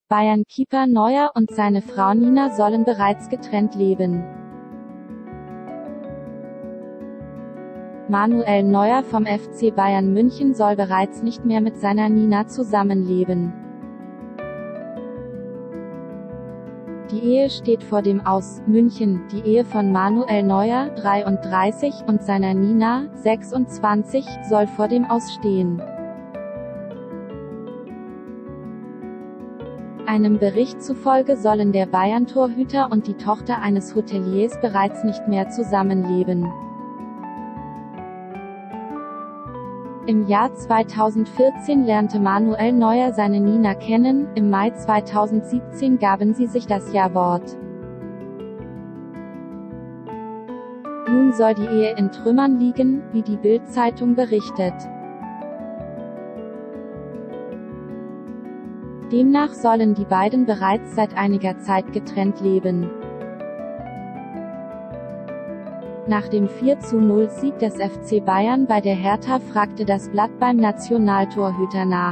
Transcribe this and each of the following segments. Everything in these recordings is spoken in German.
Bayern-Keeper Neuer und seine Frau Nina sollen bereits getrennt leben. Manuel Neuer vom FC Bayern München soll bereits nicht mehr mit seiner Nina zusammenleben. Die Ehe steht vor dem Aus. München. Die Ehe von Manuel Neuer, 33, und seiner Nina, 26, soll vor dem Aus stehen. Einem Bericht zufolge sollen der Bayern-Torhüter und die Tochter eines Hoteliers bereits nicht mehr zusammenleben. Im Jahr 2014 lernte Manuel Neuer seine Nina kennen, im Mai 2017 gaben sie sich das Ja-Wort. Nun soll die Ehe in Trümmern liegen, wie die Bild-Zeitung berichtet. Demnach sollen die beiden bereits seit einiger Zeit getrennt leben. Nach dem 4:0-Sieg des FC Bayern bei der Hertha fragte das Blatt beim Nationaltorhüter nach.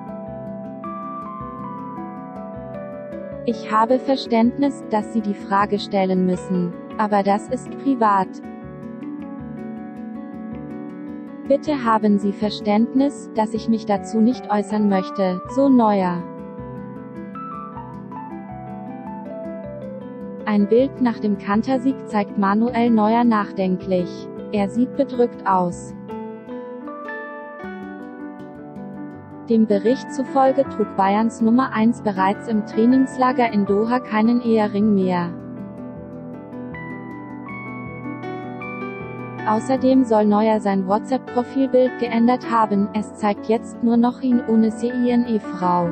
Ich habe Verständnis, dass Sie die Frage stellen müssen. Aber das ist privat. Bitte haben Sie Verständnis, dass ich mich dazu nicht äußern möchte, so Neuer. Ein Bild nach dem Kantersieg zeigt Manuel Neuer nachdenklich. Er sieht bedrückt aus. Dem Bericht zufolge trug Bayerns Nummer 1 bereits im Trainingslager in Doha keinen Ehering mehr. Außerdem soll Neuer sein WhatsApp-Profilbild geändert haben, es zeigt jetzt nur noch ihn ohne seine Frau.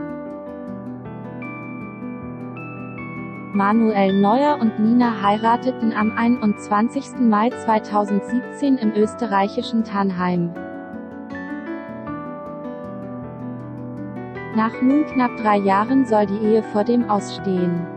Manuel Neuer und Nina heirateten am 21. Mai 2017 im österreichischen Tannheim. Nach nun knapp 3 Jahren soll die Ehe vor dem Aus stehen.